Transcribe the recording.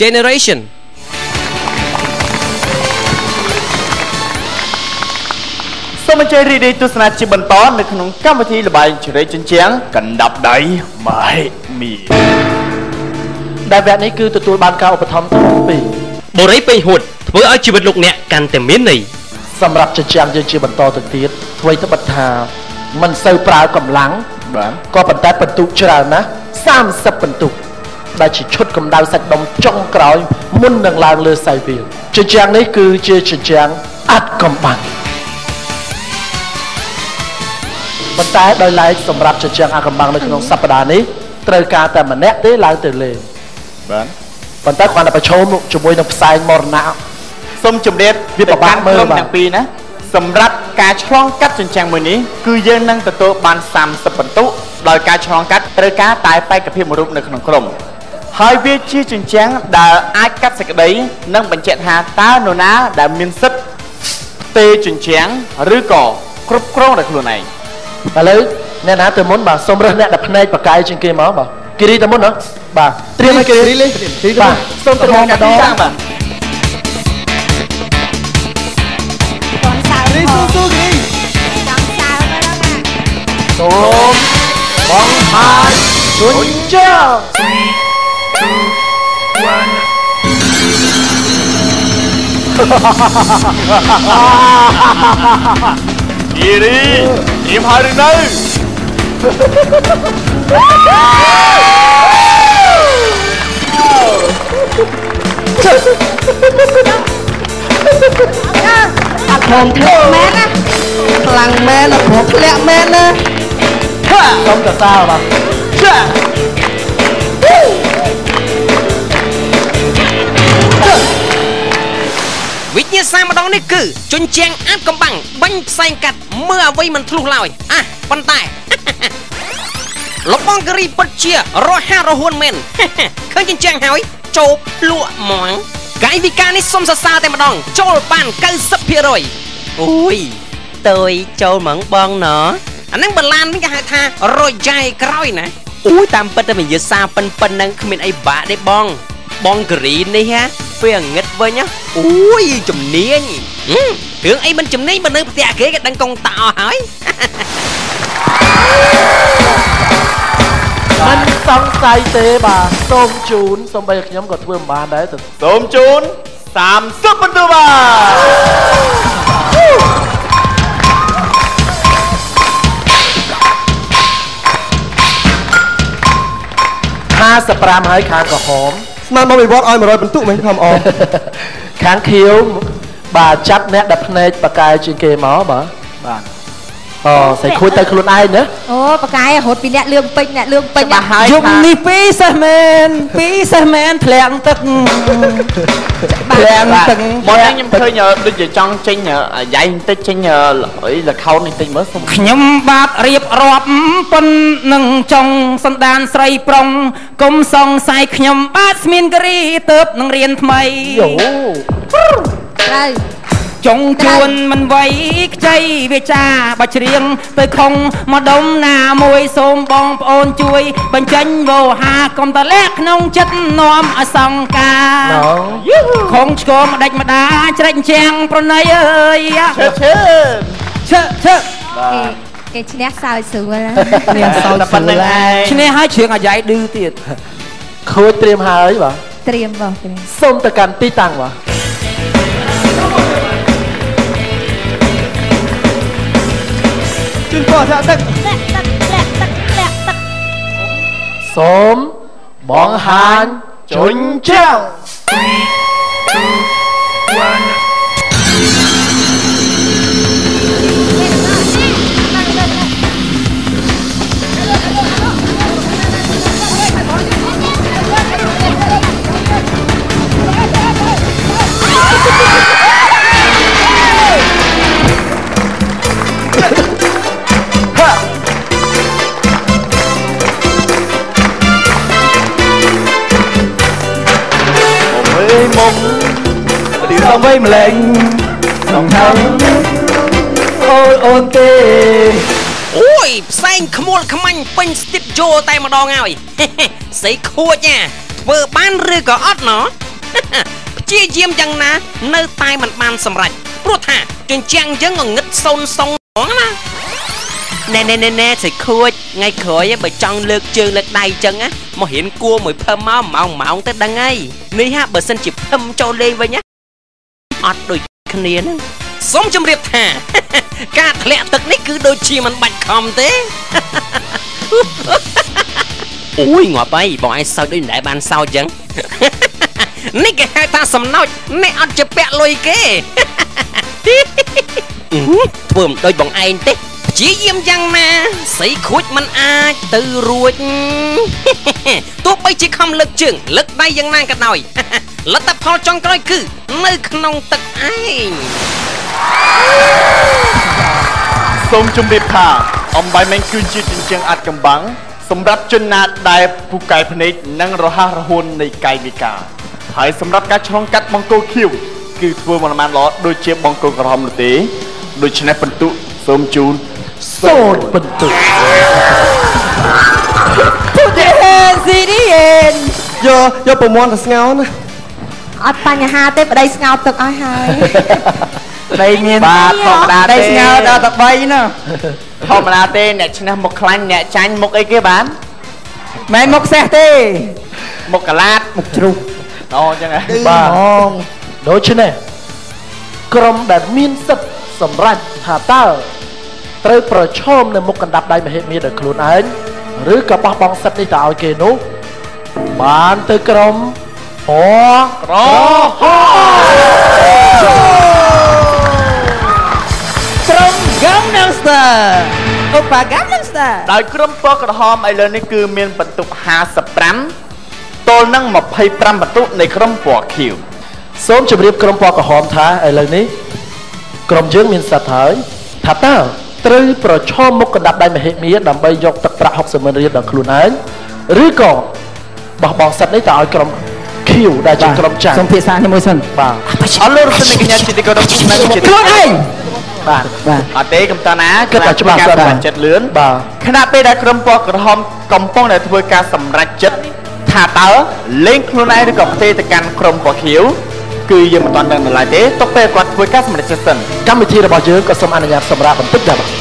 generation សូមអញ្ជើញរីករាយទស្សនាជាបន្តនៅក្នុងកម្មវិធីល្បែងជ្រែកជញ្ជាំងកណ្ដាប់ដៃម៉ែមីដែលវគ្គនេះគឺទទួលបានការឧបត្ថម្ភពីបូរីពេញហួតធ្វើឲ្យជីវិតលោកអ្នកកាន់តែមានន័យសម្រាប់ជញ្ជាំងយើងជាបន្តទៅទៀតអ្វីទៅបិទថាមិនសូវប្រើកម្លាំងបាទក៏ប៉ុន្តែបន្ទុកច្រើនណាស់30បន្ទុកដែលជាឈុតកម្ដៅសាច់ដុំចុងក្រោយមុននឹងឡើងលើសៃវាលជញ្ជាំងនេះគឺជាជញ្ជាំងអាត់កំបាំងប៉ុន្តែដោយឡែកសម្រាប់ជញ្ជាំងអាកំបាំងនៅក្នុងសប្តាហ៍នេះត្រូវការតែម្នាក់ទេឡើងទៅលេងបាទប៉ុន្តែគាត់តែប្រឈមជាមួយនឹងផ្សែងមរណៈសូមជម្រាបវាប្របាក់មើលទាំងពីរណាសម្រាប់ការឆ្លងកាត់ជញ្ជាំងមួយនេះគឺយើងនឹងទទួលបាន30បន្ទុកដោយការឆ្លងកាត់ត្រូវការតែបេក្ខភាពមួយរូបនៅក្នុងក្រុមហើយវាជាជញ្ជាំងដែលអាចកាត់សេចក្តីនិងបញ្ជាក់ថាតើនរណាដែលមានសិទ្ធិទេជញ្ជាំងឬក៏គ្រប់គ្រងដោយខ្លួនឯងឥឡូវអ្នកណាទៅមុនបាទសូមរើសអ្នកដែលភ្នែកបកាយជាងគេមកបាទគិរីទៅមុនហ៎បាទត្រៀមឲ្យគិរីលេបាទសូមទៅម្ដងបាទគិរីស៊ូគិរីចង់សើទៅដល់ណាសូមបងហាយជញ្ជាំងគិរីអ៊ីមហើយឬនៅខ្ញុំធ្លាក់មែនណាខ្លាំងមែនខ្ញុំធ្លាក់មែនណាសូមតសើបាទវិញ្ញាសាម្ដងនេះគឺជញ្ជាំងអាត់កំបាំងបាញ់ផ្សែងកាត់មើលអ្វីមិនធ្លុះឡើយប៉ុន្តែលោកបងគិរីពិតជារហ័សរហួនមែនឃើញជញ្ជាំងហើយចូលភ្លក់ហ្មងកាយវិការនេះសុំសរសើរតែម្ដងចូលបាន 90% អូយតើយចូលហ្មងបងណ៎អាហ្នឹងបលានវិញគេហៅថារយ៉ៃក្រោយណាអូយតាមពិតតែវិញ្ញាសាប៉ិនហ្នឹងគ្មានអីបាក់ទេបងគិរីនេះហ่าពេលងឹតវិញអូយជំនាញរឿងអីមិនជំនាញបើនៅផ្ទះគេដឹងកងតោហើយមិនសង្ស័យទេបាទសូមជូនសូម្បីខ្ញុំក៏ធ្វើមិនបានដែរសូមជូន30បន្ទុកបាទ55ហើយខាងក្រហមស្មានមកវិវត្តឲ្យ100បន្ទុកមិនខំអមខាងខៀវបាទចាប់អ្នកដែលភ្នែកបកាយជាងគេមកបាទអូស្អីខូចទៅខ្លួនឯងណាអូបកាយរត់ពីអ្នកលឿងពេញយប់នេះពីសេះមែនធ្លាក់ទឹកមកខ្ញុំឃើញដូចជាចង់ចេញយាយបន្តិចចេញលខោនបន្តិចមើលខ្ញុំបាទរៀបរាប់ប៉ុននឹងចង់សន្តានស្រីប្រុងកុំសង្ស័យខ្ញុំបាទស្មានគិរីទៅនឹងរៀនថ្មីត្រូវចង់ជួនមិនវៃខ្ចីវាចាបើច្រៀងទៅខុងមកដុំណាមួយសូមបងប្អូនជួយបញ្ចេញវោហាកុំតលាក់ក្នុងចិត្តនាំអសង្ការខុងឆ្កមដាច់ម្ដាច្រេចជាងប្រណីអើយឈើគេឈ្នះសើចស្រួលឈ្នះហើយជ្រៀងអាយ៉ៃឌឺទៀតខូចត្រៀមហើយបាទត្រៀមបងសូមទៅកាន់ទីតាំងបាទជូនពរថាទឹកសូមបងហាញជញ្ជាំងមុំទីសំវៃម្លេងក្នុងថងអូនទេអូយផ្សែងខ្មួលខ្មាញ់ពេញស្ទីបយោតែម្ដងហើយស្អីខួចធ្វើបានឬក៏អត់ណោះព្យាយាមយ៉ាងណានៅតែមិនបានសម្រេចព្រោះថាជញ្ជាំងយើងងងឹតសូនសុងហ្មងណាណែស្រីខួចថ្ងៃក្រោយបើចង់លើកជើងលើកដៃចឹងណាមករៀនគួរមួយភឹមមកម៉ោងទៅដឹងហើយនេះហាបើសិនជាភឹមចូលលេងវិញណាអត់ដូចគ្នាហ្នឹងសូមជម្រាបថាការធ្លាក់ទឹកនេះគឺដូចជាមិនបាច់ខំទេអូយងាប់ហើយបងឯងសើចដូចមិនដែលបានសើចចឹងនេះគេហៅថាសំណោចនេះអត់ជាពាក់លុយគេធ្វើមិនដូចបងឯងទេព្យាយាមយ៉ាងណាស្រីខួចមិនអាចទៅរួចទោះបីជាខំលើកជើងលើកដៃយ៉ាងណាក៏ដោយលទ្ធផលចុងក្រោយគឺនៅក្នុងទឹកឯងសូមជម្រាបថាអំបិលមែនគឺជាជញ្ជាំងអាចកំបាំងសម្រាប់ជនណាដែលពូកែភ្នែកនិងរហ័សរហួននៃកាយវិការហើយសម្រាប់ការឆ្លងកាត់បង្គោលខៀវគឺធ្វើមិនបានល្អដូចជាបង្គោលក្រហមនោះទេដូច្នេះបន្ទុកសូមជូន0បន្ទុកពុទ្ធហេស៊ីឌីអេនយកប្រមាណទៅស្ងោណាអត់បញ្ហាទេប្តីស្ងោទឹកឲ្យហើយប្តីមានបាទធម្មតាទេប្តីស្ងោដល់តែ3ណាធម្មតាទេអ្នកឈ្នះមុខខ្លាញ់អ្នកចាញ់មុខអីគេបានមិនមុខសេះទេមុខកាឡាតមុខជ្រុះអូអញ្ចឹងហ៎បាទដូច្នេះក្រុមដែលមានសិទ្ធិសម្រេចថាតើត្រូវប្រឈមនៅមុខកណ្ដាប់ដៃមហិមាដោយខ្លួនឯងឬក៏បោះបង់សិទ្ធិនេះទៅឲ្យគេនោះបានទៅក្រុមក្រហមក្រុម Gangnam Style ឧប Gangnam Style ដោយក្រុមពណ៌ក្រហមឥឡូវនេះគឺមានបន្ទុក55ទល់នឹង25បន្ទុកនៃក្រុមពណ៌ខៀវសូមជម្រាបក្រុមពណ៌ក្រហមថាឥឡូវនេះក្រុមយើងមានសិទ្ធិហើយថាតើត្រូវប្រឈមមុខកណ្ដាប់ដៃមហិមាដើម្បីយកទឹកប្រាក់60,000រៀលដល់ខ្លួនឯងឬក៏បោះបង់សិទ្ធិនេះទៅឲ្យក្រុមខៀវដែលជាក្រុមចាស់សូមភាសានេះមួយសិនបាទអរលោករស្មីកញ្ញាជាទីគោរពស្នើជាខ្លួនឯងបាទអត់ទេកំតាណាគិតតែច្បាស់ការសម្រេចចិត្តលឿនបាទខណៈពេលដែលក្រុមពណ៌ក្រហមកំពុងតែធ្វើការសម្រេចចិត្តថាតើលេងខ្លួនឯងឬក៏ផ្ទេរទៅកាន់ក្រុមពណ៌ខៀវគឺយើងមិនទាន់ដឹងនៅឡើយទេទុកពេលគាត់ធ្វើការសម្រេចចិត្តសិនកម្មវិធីរបស់យើងក៏សូមអនុញ្ញាតសម្រាប់បន្តិចដែរ